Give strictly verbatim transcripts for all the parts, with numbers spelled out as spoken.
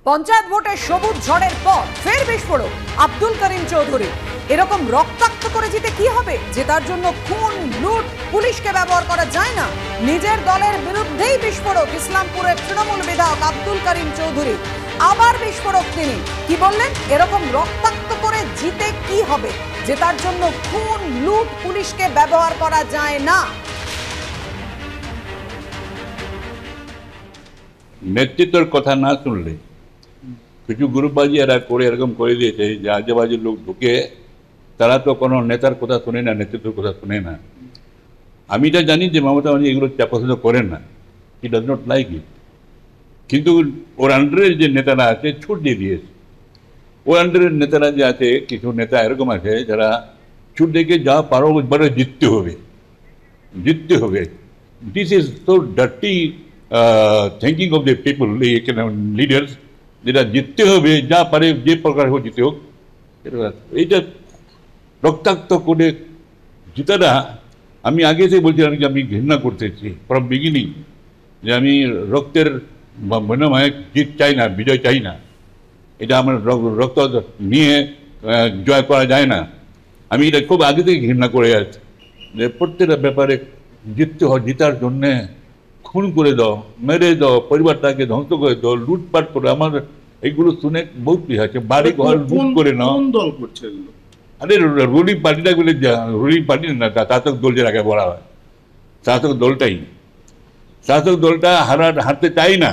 পঞ্চায়েত ভোটে সবুজ ঝড়ের পর ফের বিস্ফোরক আব্দুল করিম চৌধুরী। এরকম রক্তাক্ত করে জিতে কি হবে? জেতার জন্য খুন লুট পুলিশকে ব্যবহার করা যায় না। নিজের দলের বিরুদ্ধেই বিস্ফোরক ইসলামপুরের তৃণমূল বিধায়ক আব্দুল করিম চৌধুরী। আবার বিস্ফোরক তিনি কি বললেন? এরকম রক্তাক্ত করে জিতে কি হবে? জেতার জন্য খুন লুট পুলিশকে ব্যবহার করা যায় না। নেতৃত্বের কথা না শুনলে কিছু গ্রুপবাজি এরা করে এরকম করে দিয়েছে যে আজেবাজে লোক ঢুকে তারা তো কোনো নেতার কথা শুনে না, নেতৃত্বের কথা শুনে না। আমি এটা জানি যে মমতা ব্যানার্জি এগুলো পছন্দ করেন না, he does not like it, কিন্তু ওর আন্ডারের যে নেতারা আছে ছুট দিয়ে দিয়েছে। ওর আন্ডারের নেতারা যে আছে, কিছু নেতা এরকম আছে যারা ছুট দেখে যা পারো একবারে জিততে হবে, জিততে হবে। This is so dirty thinking of the people, leaders, যেটা জিততে হবে, যা পারে যে প্রকার হোক জিতে হোক। এইটা রক্তাক্ত করে জিতাটা আমি আগে থেকে বলছিলাম যে আমি ঘৃণা করতেছি ফ্রম বিগিনিং, যে আমি রক্তের বিনিময়ে জিত চাই না, বিজয় চাই না। এটা আমার রক্ত নিয়ে জয় করা যায় না। আমি এটা খুব আগে থেকে ঘৃণা করে যাচ্ছি যে প্রত্যেকটা ব্যাপারে জিততে হয়, জিতার জন্যে খুন করে দাও, মেরে দাও, পরিবারটাকে ধ্বংস করে দাও, লুটপাট করে। আমার এগুলো শুনে বহুত কি আছে, বাড়ি ঘর লুট করে নাও। দল করছে এগুলো? আরে রুলিং পার্টিটা বলে, রুলিং পার্টি না, শাসক দল যেটাকে বলা হয়, শাসক দলটাই। শাসক দলটা হারা হারতে চাই না,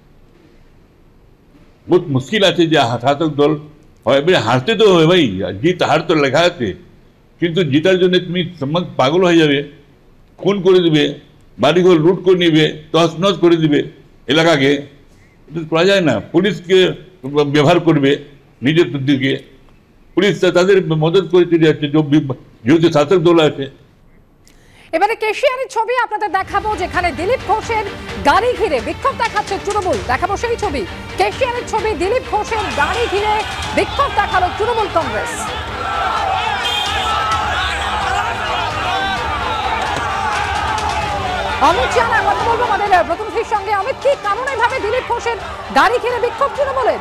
বহুত মুশকিল আছে যে শাসক দল হয়। হারতে তো হবে ভাই, জিত হার তো লেখা আছে, কিন্তু জিতার জন্য তুমি সমাজ পাগল হয়ে যাবে, খুন করে দিবে, বাড়িঘর লুট করে নিবে, তছনছ করে দিবে এলাকাকে। এটা করা যায় না। পুলিশকে ব্যবহার করবে নিজের দিকে, পুলিশ তাদের মদত করে চলে যাচ্ছে যেহেতু শাসক দল আছে। এবারে কেশিয়ারের ছবি আপনাদের দেখাবো, যেখানে দিলীপ ঘোষের গাড়ি ঘিরে বিক্ষোভ দেখাচ্ছে তৃণমূল। দেখাবো সেই ছবি, কেশিয়ারের ছবি, দিলীপ ঘোষের গাড়ি ঘিরে বিক্ষোভ দেখালো তৃণমূল কংগ্রেস। অমিত জানা কথা বলবো আমাদের প্রতিনিধির সঙ্গে। অমিত, কি কারণে ভাবে দিলীপ ঘোষের গাড়ি ঘিরে বিক্ষোভ তৃণমূলের?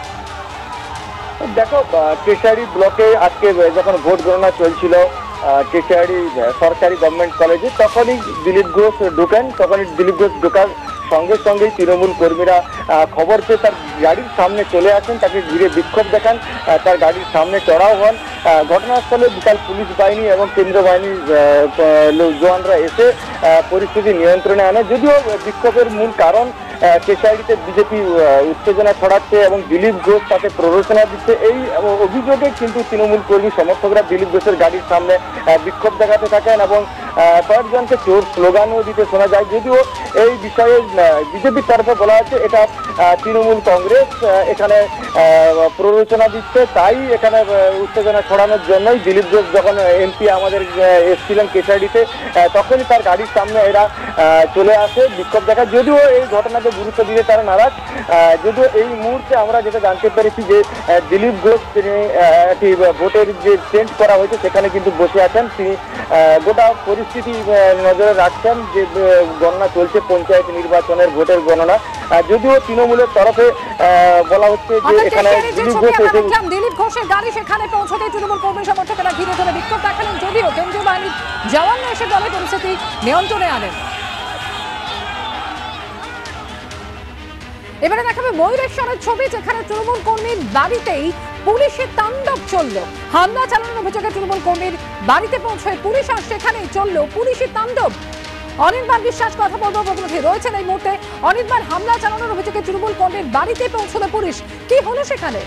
দেখো, কেশিয়ারি ব্লকে আজকে যখন ভোট গণনা চলছিল কেশিয়ারি সরকারি গভর্নমেন্ট কলেজে, তখনই দিলীপ ঘোষ ঢুকেন। তখনই দিলীপ ঘোষ ঢোকার সঙ্গে সঙ্গেই তৃণমূল কর্মীরা খবর পেয়ে তার গাড়ির সামনে চলে আসেন, তাকে ঘিরে বিক্ষোভ দেখান, তার গাড়ির সামনে চড়াও হন। ঘটনাস্থলে বিশাল পুলিশ বাহিনী এবং কেন্দ্রীয় বাহিনীর জওয়ানরা এসে পরিস্থিতি নিয়ন্ত্রণে আনে। যদিও বিক্ষোভের মূল কারণ কেশিয়ারিতে বিজেপি উত্তেজনা ছড়াচ্ছে এবং দিলীপ ঘোষ তাতে প্ররোচনা দিচ্ছে, এই অভিযোগে কিন্তু তৃণমূল কর্মী সমর্থকরা দিলীপ ঘোষের গাড়ির সামনে বিক্ষোভ দেখাতে থাকেন এবং কয়েকজনকে চোর স্লোগানও দিতে শোনা যায়। যদিও এই বিষয়ে বিজেপির তরফে বলা হচ্ছে এটা তৃণমূল কংগ্রেস এখানে প্ররোচনা দিচ্ছে, তাই এখানে উত্তেজনা ছড়ানোর জন্যই দিলীপ ঘোষ যখন এমপি আমাদের এসেছিলেন কেশিয়ারিতে, তখনই তার গাড়ির সামনে এরা চলে আসে বিক্ষোভ দেখা। যদিও এই ঘটনাকে গুরুত্ব দিতে তারা নারাজ। যদিও এই মুহূর্তে আমরা যেটা জানতে পেরেছি যে দিলীপ ঘোষ তিনি একটি ভোটের যে টেন্ট করা হয়েছে সেখানে কিন্তু বসে আছেন, তিনি গোটা পরিস্থিতি নজরে রাখছেন। যে গণনা চলছে পঞ্চায়েত নির্বাচনের ভোটের গণনা, যদিও তৃণমূলের তরফে বলা হচ্ছে যে এখানে দিলীপ ঘোষ দিলীপ ঘোষের গাড়ি সেখানে পৌঁছতে তৃণমূল কর্মী সমর্থকেরা ঘিরে ধরে বিক্ষোভ দেখালেন। যদিও কেন্দ্রীয় বাহিনীর জওয়ানরা এসে দলের পরিস্থিতি নিয়ন্ত্রণে আনেন। এবারে দেখাবে ময়ূরেশ্বরের ছবি, যেখানে তৃণমূল কর্মীর বাড়িতেই পুলিশের তাণ্ডব চলল। হামলা চালানোর অভিযোগে তৃণমূল কর্মীর বাড়িতে পৌঁছয় পুলিশ, আর সেখানেই চলল পুলিশের তাণ্ডব। অনির্বাণ বিশ্বাস কথা বলবো, প্রতিনিধি রয়েছেন এই মুহূর্তে। অনির্বাণ, হামলা চালানোর অভিযোগে তৃণমূল কর্মীর বাড়িতে পৌঁছলো পুলিশ, কি হলো সেখানে?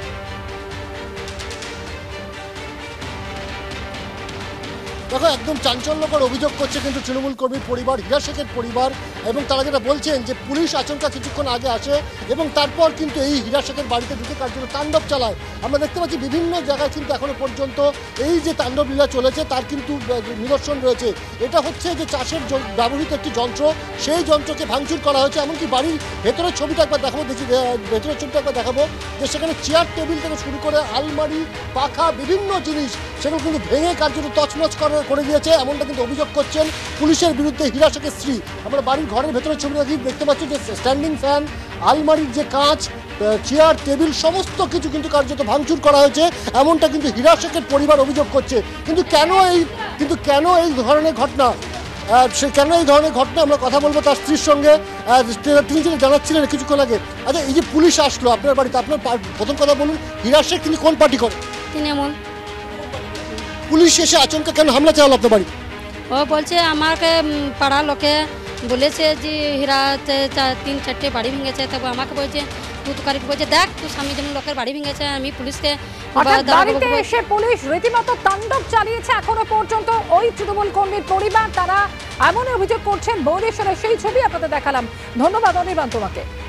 দেখো, একদম চাঞ্চল্যকর অভিযোগ করছে কিন্তু তৃণমূল কর্মীর পরিবার, হীরা শেখের পরিবার, এবং তারা যেটা বলছেন যে পুলিশ আচমকা কিছুক্ষণ আগে আসে এবং তারপর কিন্তু এই হীরা শেখের বাড়িতে ঢুকে তার জন্য তাণ্ডব চালায়। আমরা দেখতে পাচ্ছি বিভিন্ন জায়গায় কিন্তু এখনো পর্যন্ত এই যে তাণ্ডব লীলা চলেছে তার কিন্তু নিদর্শন রয়েছে। এটা হচ্ছে যে চাষের ব্যবহৃত একটি যন্ত্র, সেই যন্ত্রকে ভাঙচুর করা হয়েছে। এমনকি বাড়ির ভেতরের ছবিটা একবার দেখাবো, দেখি ভেতরের ছবিটা একবার দেখাবো, যে সেখানে চেয়ার টেবিল থেকে শুরু করে আলমারি, পাখা, বিভিন্ন জিনিস সেগুলো কিন্তু ভেঙে কার্যত তছনছ করে করে দিয়েছে, এমনটা কিন্তু অভিযোগ করছেন পুলিশের বিরুদ্ধে হীরা শেখের স্ত্রী। আমরা বাড়ির ঘরের ভেতরে ছবি দেখি, দেখতে পাচ্ছি যে স্ট্যান্ডিং ফ্যান, আলমারির যে কাঁচ, চেয়ার টেবিল সমস্ত কিছু কিন্তু কার্যত ভাঙচুর করা হয়েছে, এমনটা কিন্তু হীরা শেখের পরিবার অভিযোগ করছে। কিন্তু কেন এই কিন্তু কেন এই ধরনের ঘটনা, সে কেন এই ধরনের ঘটনা আমরা কথা বলবো তার স্ত্রীর সঙ্গে। তিনি যেটা জানাচ্ছিলেন কিছুক্ষণ আগে, আচ্ছা এই যে পুলিশ আসলো আপনার বাড়িতে, আপনার প্রথম কথা বলুন হীরা শেখ তিনি কোন পার্টি করেন? তৃণমূল। পুলিশ এসে আচমকা কেন হামলা চালালো আপনার বাড়ি? ও বলছে আমাকে পাড়া লোকে বলেছে যে হীরাতে তিন চারটে বাড়ি ভেঙেছে, তবে আমাকে বলছে দুধকারীকে বলছে দেখ তুই সামনে যেমন লোকের বাড়ি ভেঙেছে, আমি পুলিশকে বাড়িতে এসে পুলিশ রীতিমতো তাণ্ডব চালিয়েছে এখনো পর্যন্ত ওই তৃণমূল কর্মীর পরিবার। তারা এমনই অভিযোগ করছেন। বৌদেশ্বরের সেই ছবি আপনাদের দেখালাম। ধন্যবাদ অনির্বাণ তোমাকে।